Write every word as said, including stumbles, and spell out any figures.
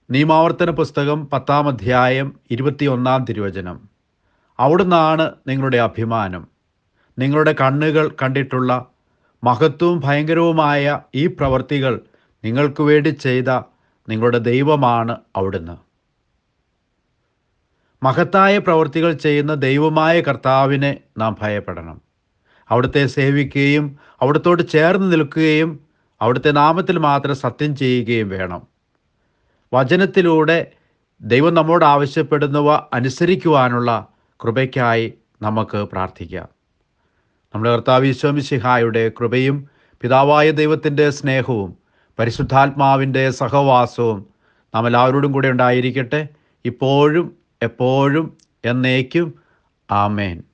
നിയമാവർത്തന പുസ്തകം പത്താം അധ്യായം ഇരുപത്തിയൊന്നാം തിരുവചനം. അവിടുന്നാണ് നിങ്ങളുടെ അഭിമാനം. നിങ്ങളുടെ കണ്ണുകൾ കണ്ടിട്ടുള്ള മഹത്വവും ഭയങ്കരവുമായ ഈ പ്രവൃത്തികൾ നിങ്ങൾക്ക് വേണ്ടി ചെയ്ത നിങ്ങളുടെ ദൈവമാണ് അവിടുന്ന്. മഹത്തായ പ്രവൃത്തികൾ ചെയ്യുന്ന ദൈവമായ കർത്താവിനെ നാം ഭയപ്പെടണം. അവിടുത്തെ സേവിക്കുകയും അവിടുത്തോട് ചേർന്ന് നിൽക്കുകയും അവിടുത്തെ നാമത്തിൽ മാത്രം സത്യം ചെയ്യുകയും വേണം. വചനത്തിലൂടെ ദൈവം നമ്മോട് ആവശ്യപ്പെടുന്നവ അനുസരിക്കുവാനുള്ള കൃപയ്ക്കായി നമുക്ക് പ്രാർത്ഥിക്കാം. നമ്മുടെ കർത്താവ് ഈശോ മിശിഹായുടെ കൃപയും പിതാവായ ദൈവത്തിൻ്റെ സ്നേഹവും പരിശുദ്ധാത്മാവിൻ്റെ സഹവാസവും നാം എല്ലാവരോടും കൂടെ ഉണ്ടായിരിക്കട്ടെ, ഇപ്പോഴും എപ്പോഴും എന്നേക്കും. ആമേൻ.